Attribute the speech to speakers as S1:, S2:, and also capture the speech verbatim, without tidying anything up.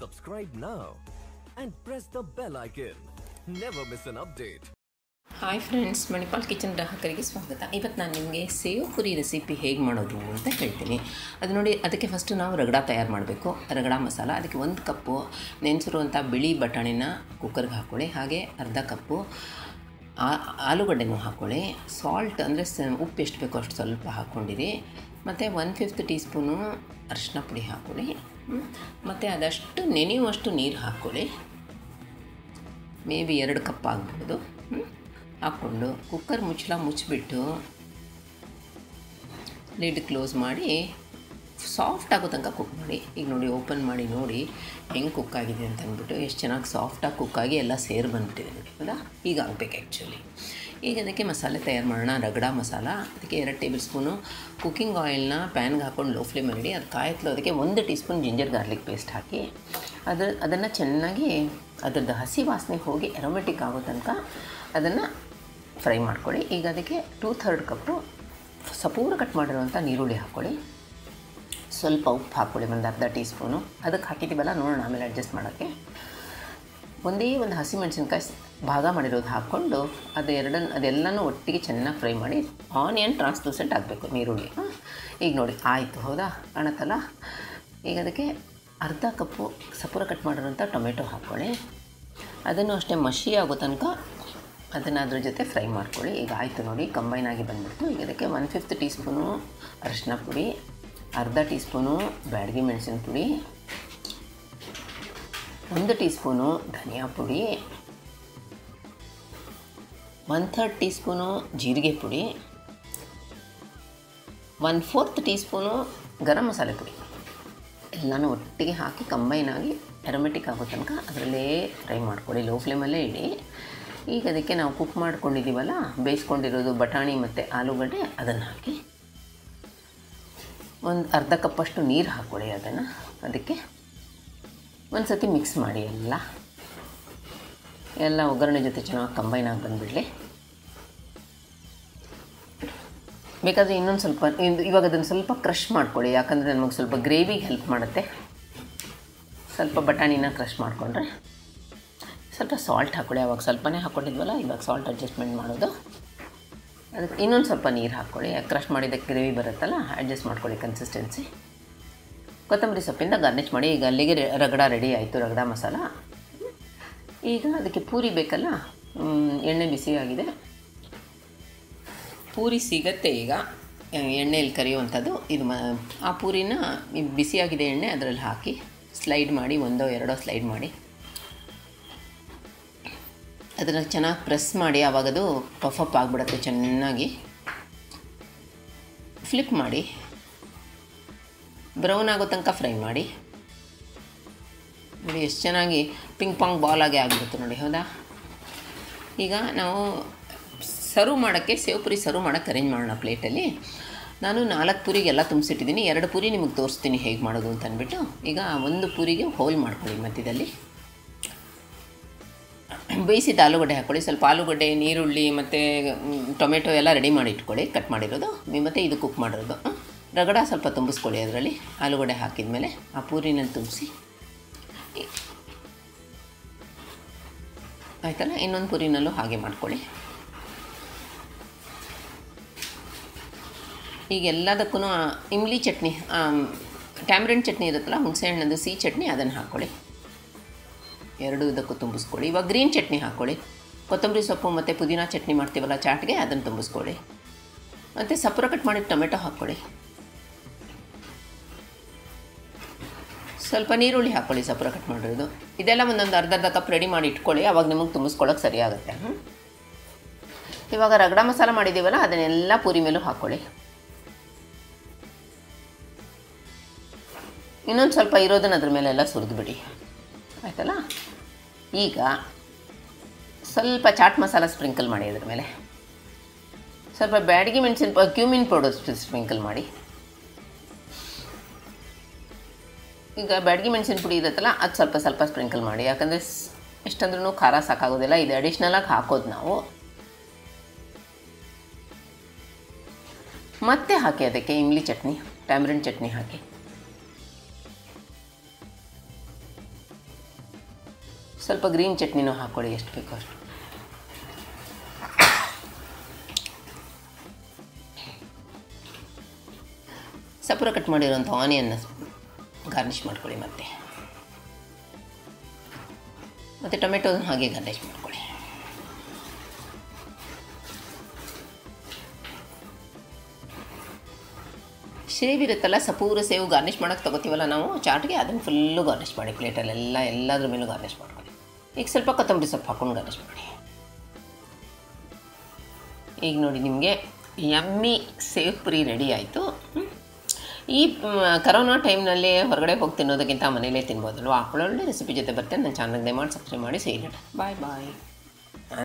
S1: Subscribe now and press the bell icon. Never miss an update.
S2: Hi friends, Manipal kitchen ಗ್ರಾಹಕರಿಗೆ ಸ್ವಾಗತ. ಇವತ್ತು ನಾನು ನಿಮಗೆ ಸೇವ್ ಪುರಿ ರೆಸಿಪಿ ಹೇಗೆ ಮಾಡೋದು ಅಂತ ಹೇಳ್ತೀನಿ. ಅದು ನೋಡಿ, ಅದಕ್ಕೆ ಫಸ್ಟು ನಾವು ರಗಡ ತಯಾರು ಮಾಡಬೇಕು. ರಗಡ ಮಸಾಲ, ಅದಕ್ಕೆ ಒಂದು ಕಪ್ಪು ನೆನೆಸಿರುವಂಥ ಬಿಳಿ ಬಟಾಣಿನ ಕುಕ್ಕರ್ಗೆ ಹಾಕ್ಕೊಳ್ಳಿ. ಹಾಗೆ ಅರ್ಧ ಕಪ್ಪು ಆಲೂಗಡ್ಡೆನೂ ಹಾಕ್ಕೊಳ್ಳಿ. ಸಾಲ್ಟ್ ಅಂದರೆ ಸ ಉಪ್ಪು ಎಷ್ಟು ಬೇಕೋ ಅಷ್ಟು ಸ್ವಲ್ಪ ಹಾಕ್ಕೊಂಡಿರಿ. ಮತ್ತು ಒನ್ ಫಿಫ್ತ್ ಟೀ ಸ್ಪೂನು ಅರಿಶಿನ ಪುಡಿ ಹಾಕ್ಕೊಳ್ಳಿ. ಮತ್ತು ಅದಷ್ಟು ನೆನೆಯುವಷ್ಟು ನೀರು ಹಾಕ್ಕೊಳ್ಳಿ. ಮೇ ಬಿ ಎರಡು ಕಪ್ ಆಗ್ಬೋದು. ಹಾಕ್ಕೊಂಡು ಕುಕ್ಕರ್ ಮುಚ್ಚಳ ಮುಚ್ಚಿಬಿಟ್ಟು ಲಿಡ್ ಕ್ಲೋಸ್ ಮಾಡಿ ಸಾಫ್ಟ್ ಆಗೋ ತನಕ ಕುಕ್ ಮಾಡಿ. ಈಗ ನೋಡಿ, ಓಪನ್ ಮಾಡಿ ನೋಡಿ ಹೆಂಗೆ ಕುಕ್ ಆಗಿದೆ ಅಂತ ಅಂದ್ಬಿಟ್ಟು. ಎಷ್ಟು ಚೆನ್ನಾಗಿ ಸಾಫ್ಟಾಗಿ ಕುಕ್ಕಾಗಿ ಎಲ್ಲ ಸೇರಿ ಬಂದುಬಿಟ್ಟಿದೆ ನೋಡಿ, ಹೌದಾ? ಈಗ ಆಗಬೇಕು ಆ್ಯಕ್ಚುಲಿ. ಈಗ ಅದಕ್ಕೆ ಮಸಾಲೆ ತಯಾರು ಮಾಡೋಣ. ರಗಡ ಮಸಾಲ, ಅದಕ್ಕೆ ಎರಡು ಟೇಬಲ್ ಸ್ಪೂನು ಕುಕ್ಕಿಂಗ್ ಆಯಿಲ್ನ ಪ್ಯಾನ್ಗೆ ಹಾಕ್ಕೊಂಡು ಲೋ ಫ್ಲೇಮಲ್ಲಿ ಇಡಿ. ಅದು ಕಾಯ್ತಲು ಅದಕ್ಕೆ ಒಂದು teaspoon ginger garlic paste ಹಾಕಿ ಅದು ಅದನ್ನು ಚೆನ್ನಾಗಿ ಅದರದ್ದು ಹಸಿ ವಾಸನೆ ಹೋಗಿ ಅರೋಮೆಟಿಕ್ ಆಗೋ ತನಕ ಅದನ್ನು ಫ್ರೈ ಮಾಡ್ಕೊಳ್ಳಿ. ಈಗ ಅದಕ್ಕೆ ಟೂ ಥರ್ಡ್ ಕಪ್ಪು ಸಪೂರ ಕಟ್ ಮಾಡಿರುವಂಥ ನೀರುಳ್ಳಿ ಹಾಕ್ಕೊಳ್ಳಿ. ಸ್ವಲ್ಪ ಉಪ್ಪು ಹಾಕ್ಕೊಳ್ಳಿ, ಒಂದು ಅರ್ಧ ಟೀ ಸ್ಪೂನು. ಅದಕ್ಕೆ ಹಾಕಿದ್ದೀವಲ್ಲ, ನೋಡೋಣ ಆಮೇಲೆ ಅಡ್ಜಸ್ಟ್ ಮಾಡೋಕ್ಕೆ. ಒಂದೇ ಒಂದು ಹಸಿಮೆಣಸಿನ್ಕಾಯಿ ಭಾಗ ಮಾಡಿರೋದು ಹಾಕ್ಕೊಂಡು ಅದು ಎರಡನ್ನು ಅದೆಲ್ಲನೂ ಒಟ್ಟಿಗೆ ಚೆನ್ನಾಗಿ ಫ್ರೈ ಮಾಡಿ ಆನಿಯನ್ ಟ್ರಾನ್ಸ್ಲೂಸೆಂಟ್ ಆಗಬೇಕು ನೀರುಳ್ಳಿ. ಈಗ ನೋಡಿ ಆಯಿತು, ಹೌದಾ? ಕಾಣುತ್ತಲ್ಲ? ಈಗ ಅದಕ್ಕೆ ಅರ್ಧ ಕಪ್ಪು ಸಪೂರ ಕಟ್ ಮಾಡಿರೋಂಥ ಟೊಮೆಟೊ ಹಾಕ್ಕೊಳ್ಳಿ. ಅದನ್ನು ಅಷ್ಟೇ ಮಷಿ ಆಗೋ ತನಕ ಅದನ್ನು ಅದ್ರ ಜೊತೆ ಫ್ರೈ ಮಾಡ್ಕೊಳ್ಳಿ. ಈಗ ಆಯಿತು ನೋಡಿ, ಕಂಬೈನ್ ಆಗಿ ಬಂದುಬಿಡ್ತು. ಈಗ ಅದಕ್ಕೆ ಒನ್ ಫಿಫ್ತ್ ಟೀ ಸ್ಪೂನು ಅರಿಶಿನ ಪುಡಿ, ಅರ್ಧ ಟೀ ಸ್ಪೂನು ಬ್ಯಾಡಗಿ ಮೆಣಸಿನ ಪುಡಿ, ಒಂದು ಟೀ ಸ್ಪೂನು ಧನಿಯಾ ಪುಡಿ, ಒನ್ ಥರ್ಡ್ ಟೀ ಸ್ಪೂನು ಜೀರಿಗೆ ಪುಡಿ, ಒನ್ ಫೋರ್ತ್ ಟೀ ಸ್ಪೂನು ಗರಂ ಮಸಾಲೆ ಪುಡಿ ಎಲ್ಲನೂ ಒಟ್ಟಿಗೆ ಹಾಕಿ ಕಂಬೈನ್ ಆಗಿ ಅರೋಮೆಟಿಕ್ ಆಗೋ ತನಕ ಅದರಲ್ಲೇ ಫ್ರೈ ಮಾಡ್ಕೊಳ್ಳಿ. ಲೋ ಫ್ಲೇಮಲ್ಲೇ ಇಡಿ. ಈಗ ಅದಕ್ಕೆ ನಾವು ಕುಕ್ ಮಾಡ್ಕೊಂಡಿದ್ದೀವಲ್ಲ, ಬೇಯಿಸ್ಕೊಂಡಿರೋದು ಬಟಾಣಿ ಮತ್ತು ಆಲೂಗಡ್ಡೆ, ಅದನ್ನು ಹಾಕಿ ಒಂದು ಅರ್ಧ ಕಪ್ಪಷ್ಟು ನೀರು ಹಾಕ್ಕೊಳ್ಳಿ. ಅದನ್ನು ಅದಕ್ಕೆ ಒಂದು ಸತಿ ಮಿಕ್ಸ್ ಮಾಡಿ. ಎಲ್ಲ ಎಲ್ಲ ಒಗ್ಗರಣೆ ಜೊತೆ ಚೆನ್ನಾಗಿ ಕಂಬೈನ್ ಆಗಿ ಬಂದುಬಿಡಲಿ. ಬೇಕಾದರೆ ಇನ್ನೊಂದು ಸ್ವಲ್ಪ ಇವಾಗ ಅದನ್ನು ಸ್ವಲ್ಪ ಕ್ರಷ್ ಮಾಡ್ಕೊಳ್ಳಿ, ಯಾಕಂದರೆ ನಮಗೆ ಸ್ವಲ್ಪ ಗ್ರೇವಿಗೆ ಹೆಲ್ಪ್ ಮಾಡುತ್ತೆ. ಸ್ವಲ್ಪ ಬಟಾಣಿನ ಕ್ರಷ್ ಮಾಡಿಕೊಂಡ್ರೆ ಸ್ವಲ್ಪ ಸಾಲ್ಟ್ ಹಾಕ್ಕೊಳ್ಳಿ. ಅವಾಗ ಸ್ವಲ್ಪನೇ ಹಾಕ್ಕೊಂಡಿದ್ವಲ್ಲ, ಇವಾಗ ಸಾಲ್ಟ್ ಅಡ್ಜಸ್ಟ್ಮೆಂಟ್ ಮಾಡೋದು. ಅದಕ್ಕೆ ಇನ್ನೊಂದು ಸ್ವಲ್ಪ ನೀರು ಹಾಕ್ಕೊಳ್ಳಿ. ಕ್ರಷ್ ಮಾಡಿದ್ದಕ್ಕೆ ಗ್ರೇವಿ ಬರುತ್ತಲ್ಲ, ಅಡ್ಜಸ್ಟ್ ಮಾಡ್ಕೊಳ್ಳಿ ಕನ್ಸಿಸ್ಟೆನ್ಸಿ. ಕೊತ್ತಂಬರಿ ಸೊಪ್ಪಿಂದ ಗಾರ್ನಿಷ್ ಮಾಡಿ. ಈಗ ಅಲ್ಲಿಗೆ ರಗಡ ರೆಡಿ ಆಯಿತು, ರಗಡ ಮಸಾಲ. ಈಗ ಅದಕ್ಕೆ ಪೂರಿ ಬೇಕಲ್ಲ, ಎಣ್ಣೆ ಬಿಸಿ ಆಗಿದೆ. ಪೂರಿ ಸಿಗತ್ತೆ ಈಗ ಎಣ್ಣೆಯಲ್ಲಿ ಕರಿಯುವಂಥದ್ದು. ಇದು ಮ ಆ ಪೂರಿನ ಬಿಸಿಯಾಗಿದೆ ಎಣ್ಣೆ ಅದರಲ್ಲಿ ಹಾಕಿ ಸ್ಲೈಡ್ ಮಾಡಿ, ಒಂದೋ ಎರಡೋ ಸ್ಲೈಡ್ ಮಾಡಿ ಅದನ್ನು ಚೆನ್ನಾಗಿ ಪ್ರೆಸ್ ಮಾಡಿ. ಆವಾಗ ಅದು ಪಫ್ ಅಪ್ ಆಗಿಬಿಡುತ್ತೆ ಚೆನ್ನಾಗಿ. ಫ್ಲಿಪ್ ಮಾಡಿ, ಬ್ರೌನ್ ಆಗೋ ತನಕ ಫ್ರೈ ಮಾಡಿ. ನೋಡಿ ಎಷ್ಟು ಚೆನ್ನಾಗಿ ಪಿಂಗ್ ಪಾಂಗ್ ಬಾಲಾಗೆ ಆಗಿಬಿಡುತ್ತೆ ನೋಡಿ, ಹೌದಾ? ಈಗ ನಾವು ಸರ್ವ್ ಮಾಡೋಕ್ಕೆ, ಸೇವ್ ಪುರಿ ಸರ್ವ್ ಮಾಡೋಕ್ಕೆ ಅರೇಂಜ್ ಮಾಡೋಣ ಪ್ಲೇಟಲ್ಲಿ. ನಾನು ನಾಲ್ಕು ಪೂರಿಗೆಲ್ಲ ತುಂಬಿಸಿಟ್ಟಿದ್ದೀನಿ. ಎರಡು ಪೂರಿ ನಿಮಗೆ ತೋರಿಸ್ತೀನಿ ಹೇಗೆ ಮಾಡೋದು ಅಂತ ಅಂದ್ಬಿಟ್ಟು. ಈಗ ಒಂದು ಪೂರಿಗೆ ಹೋಲ್ ಮಾಡ್ಕೊಳ್ಳಿ. ಮಧ್ಯದಲ್ಲಿ ಬೇಯಿಸಿದ ಆಲೂಗಡ್ಡೆ ಹಾಕ್ಕೊಳ್ಳಿ. ಸ್ವಲ್ಪ ಆಲೂಗಡ್ಡೆ, ನೀರುಳ್ಳಿ ಮತ್ತು ಟೊಮೆಟೊ ಎಲ್ಲ ರೆಡಿ ಮಾಡಿ ಇಟ್ಕೊಳ್ಳಿ, ಕಟ್ ಮಾಡಿರೋದು. ಮತ್ತು ಇದು ಕುಕ್ ಮಾಡಿರೋದು. ರಗಡ ಸ್ವಲ್ಪ ತುಂಬಿಸ್ಕೊಳ್ಳಿ ಅದರಲ್ಲಿ. ಆಲೂಗಡ್ಡೆ ಹಾಕಿದ ಮೇಲೆ ಆ ಪೂರಿನಲ್ಲಿ ತುಂಬಿಸಿ ಆಯಿತಲ್ಲ. ಇನ್ನೊಂದು ಪೂರಿನಲ್ಲೂ ಹಾಗೆ ಮಾಡ್ಕೊಳ್ಳಿ. ಈಗ ಎಲ್ಲದಕ್ಕೂ ಇಮ್ಲಿ ಚಟ್ನಿ, ಟ್ಯಾಮ್ರಿನ್ ಚಟ್ನಿ ಇರುತ್ತಲ್ಲ, ಹುಣಸೆಹಣ್ಣದು ಸಿಹಿ ಚಟ್ನಿ, ಅದನ್ನು ಹಾಕ್ಕೊಳ್ಳಿ. ಎರಡು ಇದಕ್ಕೂ ತುಂಬಿಸ್ಕೊಳ್ಳಿ. ಇವಾಗ ಗ್ರೀನ್ ಚಟ್ನಿ ಹಾಕ್ಕೊಳ್ಳಿ. ಕೊತ್ತಂಬರಿ ಸೊಪ್ಪು ಮತ್ತು ಪುದೀನ ಚಟ್ನಿ ಮಾಡ್ತೀವಲ್ಲ ಚಾಟ್ಗೆ, ಅದನ್ನು ತುಂಬಿಸ್ಕೊಳ್ಳಿ. ಮತ್ತು ಸಪೂರ ಕಟ್ ಮಾಡಿದ ಟೊಮೆಟೊ ಹಾಕ್ಕೊಳ್ಳಿ. ಸ್ವಲ್ಪ ನೀರುಳ್ಳಿ ಹಾಕ್ಕೊಳ್ಳಿ, ಸಪೂರ ಕಟ್ ಮಾಡಿರೋದು. ಇದೆಲ್ಲ ಒಂದೊಂದು ಅರ್ಧ ಅರ್ಧ ಕಪ್ ರೆಡಿ ಮಾಡಿ ಇಟ್ಕೊಳ್ಳಿ. ಆವಾಗ ನಿಮಗೆ ತುಂಬಿಸ್ಕೊಳ್ಳೋಕೆ ಸರಿ ಆಗುತ್ತೆ. ಇವಾಗ ರಗಡ ಮಸಾಲ ಮಾಡಿದ್ದೀವಲ್ಲ, ಅದನ್ನೆಲ್ಲ ಪೂರಿ ಮೇಲೂ ಹಾಕ್ಕೊಳ್ಳಿ. ಇನ್ನೊಂದು ಸ್ವಲ್ಪ ಇರೋದನ್ನು ಅದ್ರ ಮೇಲೆಲ್ಲ ಸುರಿದ್ಬಿಡಿ, ಆಯಿತಲ್ಲ? ಈಗ ಸ್ವಲ್ಪ ಚಾಟ್ ಮಸಾಲ ಸ್ಪ್ರಿಂಕಲ್ ಮಾಡಿ ಅದ್ರ ಮೇಲೆ. ಸ್ವಲ್ಪ ಬ್ಯಾಡಗಿ ಮೆಣಸಿನ ಕ್ಯೂಮಿನ್ ಪೌಡರ್ ಸ್ಪ್ರಿಂಕಲ್ ಮಾಡಿ. ಈಗ ಬ್ಯಾಡಗಿ ಮೆಣಸಿನ ಪುಡಿ ಇರುತ್ತಲ್ಲ, ಅದು ಸ್ವಲ್ಪ ಸ್ವಲ್ಪ ಸ್ಪ್ರಿಂಕಲ್ ಮಾಡಿ. ಯಾಕಂದರೆ ಎಷ್ಟಂದ್ರೂ ಖಾರ ಸಾಕಾಗೋದಿಲ್ಲ, ಇದು ಅಡಿಷ್ನಲಾಗಿ ಹಾಕೋದು ನಾವು. ಮತ್ತೆ ಹಾಕಿ ಅದಕ್ಕೆ ಇಮ್ಲಿ ಚಟ್ನಿ, ಟ್ಯಾಮ್ರಿನ್ ಚಟ್ನಿ ಹಾಕಿ. ಸ್ವಲ್ಪ ಗ್ರೀನ್ ಚಟ್ನಿನೂ ಹಾಕ್ಕೊಳ್ಳಿ, ಎಷ್ಟು ಬೇಕೋ ಅಷ್ಟು. ಸಪೂರ ಕಟ್ ಮಾಡಿರೋಂಥ ಆನಿಯನ್ನ ಗಾರ್ನಿಷ್ ಮಾಡ್ಕೊಳ್ಳಿ. ಮತ್ತೆ ಮತ್ತು ಟೊಮೆಟೊನ ಹಾಗೆ ಗಾರ್ನಿಷ್ ಮಾಡ್ಕೊಳ್ಳಿ. ಸೇವ್ ಇರುತ್ತಲ್ಲ, ಸಪೂರ ಸೇವು ಗಾರ್ನಿಷ್ ಮಾಡೋಕ್ಕೆ ತೊಗೋತೀವಲ್ಲ ನಾವು ಚಾಟ್ಗೆ, ಅದನ್ನು ಫುಲ್ಲು ಗಾರ್ನಿಷ್ ಮಾಡಿ ಪ್ಲೇಟಲ್ಲೆಲ್ಲ ಎಲ್ಲದ್ರ ಮೇಲೂ ಗಾರ್ನಿಷ್ ಮಾಡ್ಕೊಳ್ಳಿ. ಈಗ ಸ್ವಲ್ಪ ಕೊತ್ತಂಬರಿ ಸೊಪ್ಪು ಹಾಕ್ಕೊಂಡು ಗಾರ್ನಿಷ್ ಮಾಡಿ. ಈಗ ನೋಡಿ ನಿಮಗೆ ಯಮ್ಮಿ ಸೇವ್ ಪುರಿ ರೆಡಿ ಆಯಿತು. ಈ ಕರೋನಾ ಟೈಮ್ನಲ್ಲಿ ಹೊರಗಡೆ ಹೋಗಿ ತಿನ್ನೋದಕ್ಕಿಂತ ಮನೇಲೇ ತಿನ್ಬೋದಲ್ವ. ಒಳ್ಳೊಳ್ಳೆ ರೆಸಿಪಿ ಜೊತೆ ಬರ್ತೇನೆ. ನನ್ನ ಚಾನಲ್ಗೆ ಮಾಡಿ ಸಬ್ಸ್ಕ್ರೈಬ್ ಮಾಡಿ. ಸೇರಿ ಬಾಯ್ ಬಾಯ್.